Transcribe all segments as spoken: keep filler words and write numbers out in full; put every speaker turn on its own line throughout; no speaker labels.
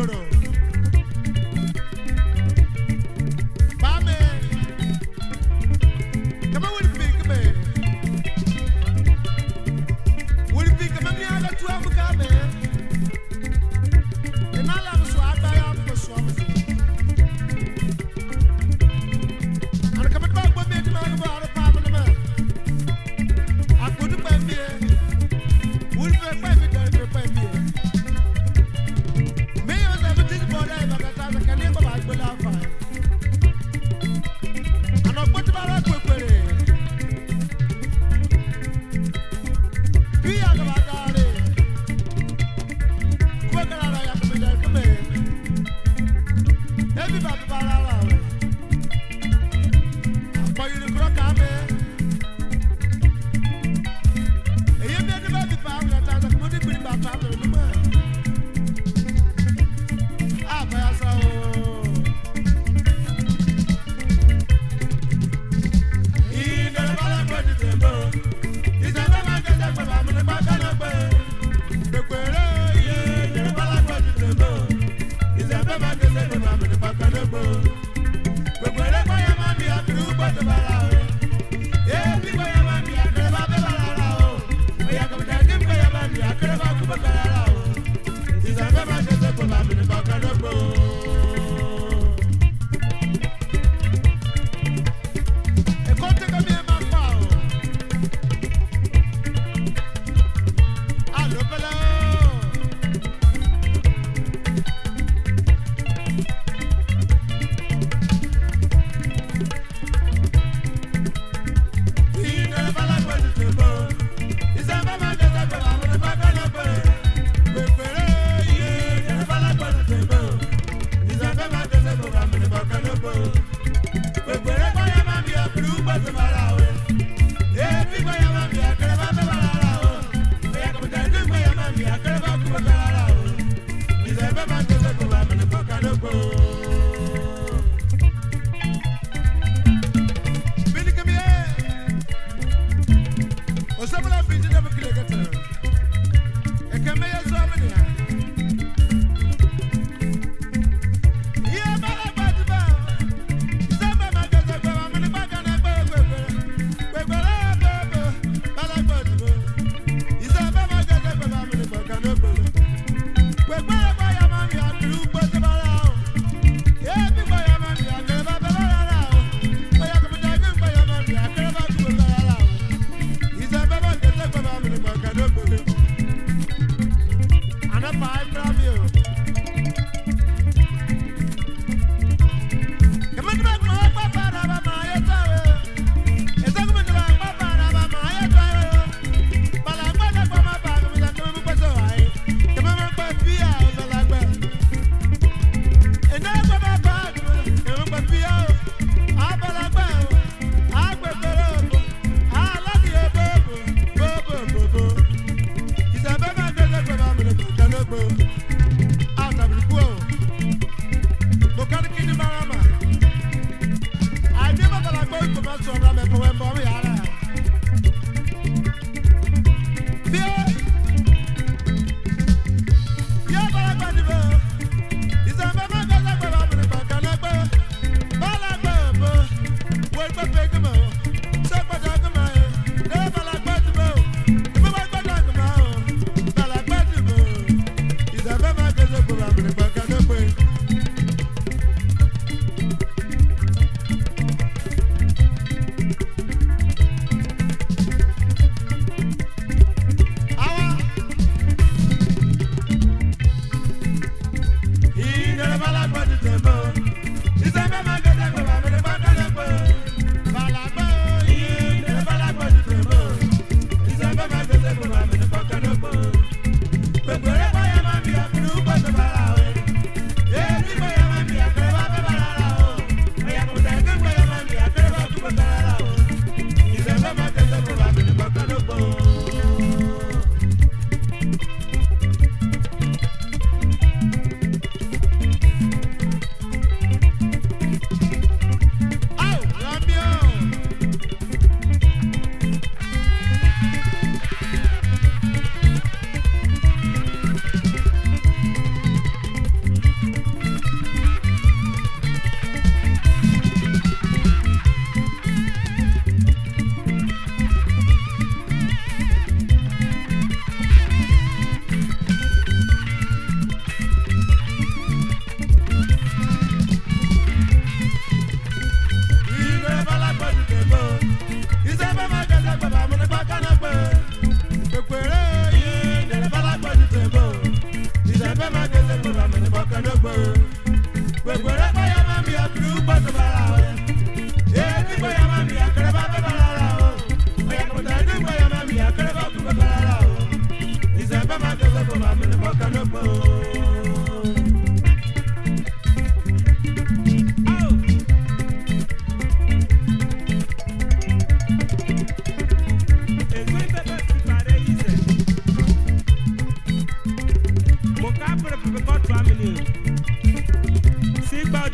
We're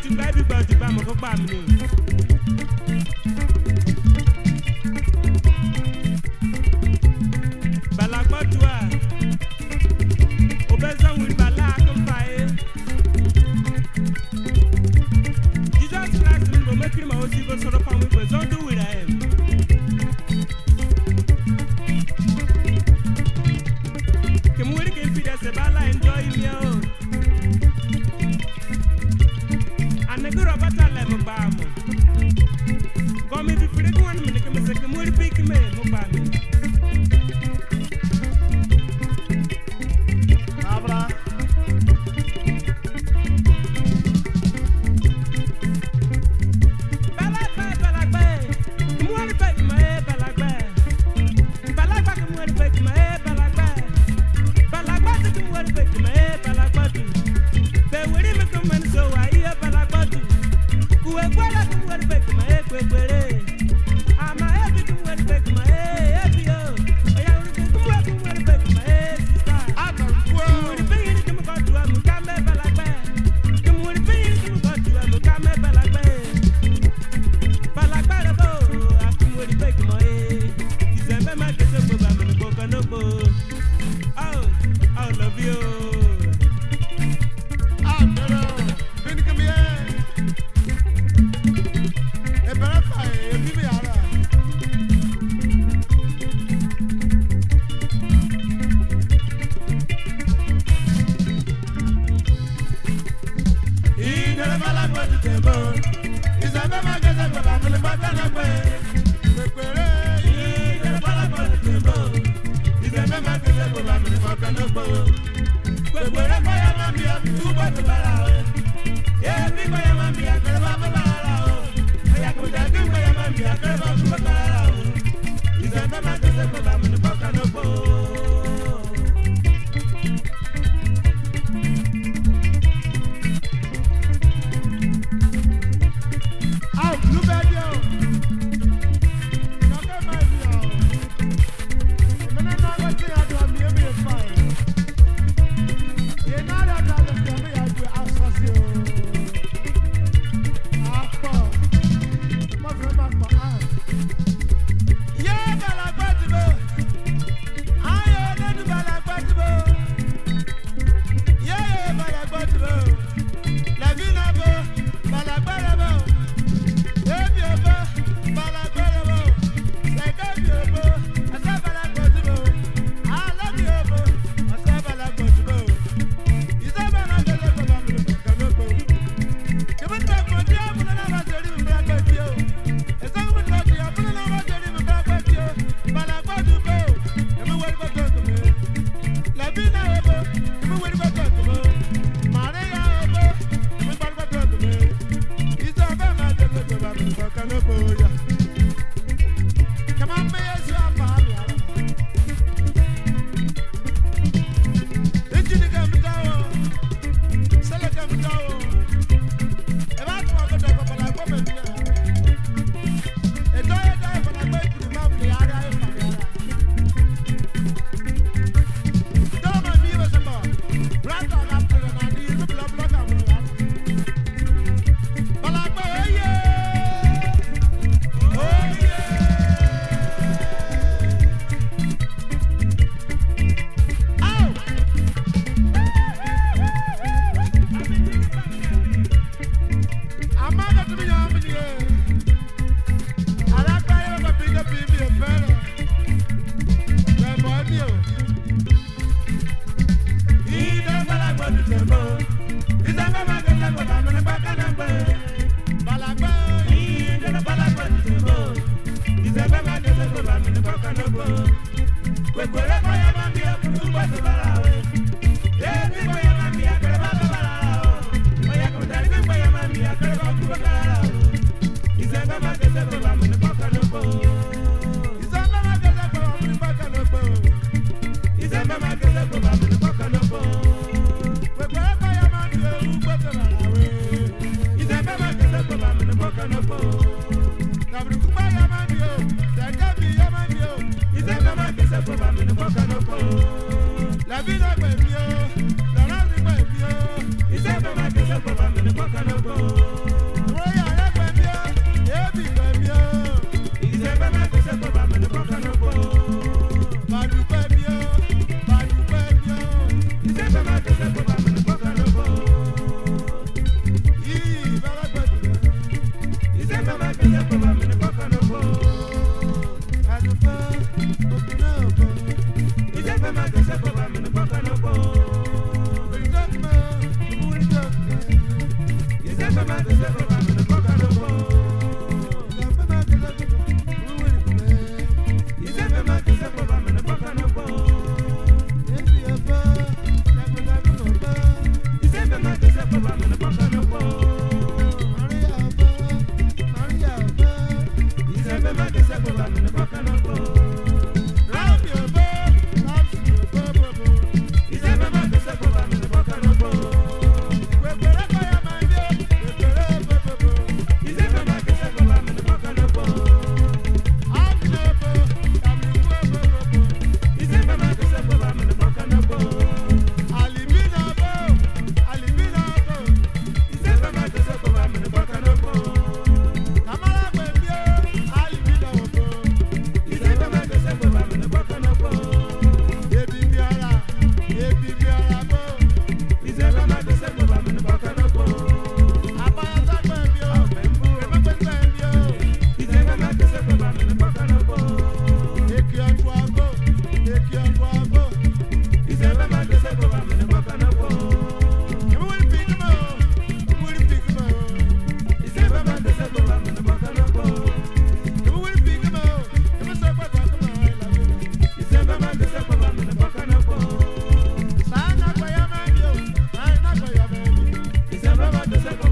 tu baby but tu pas mon copain balagba toi obeza wil balak mfae Jesus Christ go make me o si go soro pa we go do with him ke mu ri ke fi se bala enjoy me o aneguro batale mo ba mo go me fi free one me ke me se ke mu ri pick me mo ba me abra balagba balagba mu ri pick me balagba balagba ke mu ri pick me balagba balagba ke mu ri pick me balagba tu be wiri me ko man so wa iya balagba tu ku e gwala ke mu ri pick me kwe kwere ama e bi ke mu ri pick me e bi o oya ri ke mu ri mu ri pick me sister ama ku ri pe ri ke mu ko tu am ka me balagba ke mu ri pe ri ke mu ko tu am ka me balagba balagba ro bo a ku mu ri pick me December ma ke so bo ba me ko ko no bo oh I love you
ah pero ven que me e para fa e vive ara y no le mala por tu tiempo y sabe más que se para me le mata la pues me cuere y no le mala por tu tiempo y sabe más que se para me le mata la pues me cuere para mami tu pa tu para eh mi pa mami que le va a para oya ko da que pa mami que le va a para y sabe más que se para me le mata la pues out lu be dio no ke ma dio me na na go ti ado mi e mi fa ye na da da se me ya ju asase o apa mo fe ma pa ah ye balagba ti bo ayo le du balagba ti bo ye balagba ti bo la vie na bo balagba la bo Baby, obo, balagba obo, seka bi obo, asa balagba obo, I love you obo, asa balagba obo. Isa bana gele ko ba mi ko no ko. Kemen ba ko ti amu na ba seri mi ba ko ti o. Esa ko ko ti amu na ba seri mi ba ko ti o. Balagba obo, emi wo ba ko ko me. La bi na obo, emi wo ba ko ko me. Mare ya obo, emi ba ko ko me. Isa bana gele ko ba mi ko no ko ya. Come on, me as you are, Mami. Did you come down? Sell it come down. If I talk about the couple of women, a die die for the way to the mouth, the area of the don't mind me as a man. Right on after the night, you look like block out with that. But like, oh yeah. Oh yeah. Ow. I'm not going to be on with you. I like to have a bigger baby of better. Then boy, you. He doesn't like what you say, boy. He's a man that can put on the back of the bed. Balagba, he doesn't like what you say, boy. He's a man that can put on the back of the bed. We go to my mami, I'm going to buy the bala. Yeah, we go to my mami, I'm going to buy the bala. Oh, yeah, come down, we go to my mami, I'm going to buy the bala. He's a man that can put on the back of the bed. He's a man that can put on the back of the bed. He's a man that can put on the back of the bed. We go to my mami, I'm going to buy the bala. He's a man that can put on the back of the bed. Now we go to my mami, that can be your mami. He's a man that can put on the back of the bed. La vie n'a pas mieux, la race n'a pas mieux. He's a man that can put on the back of the bed.
to se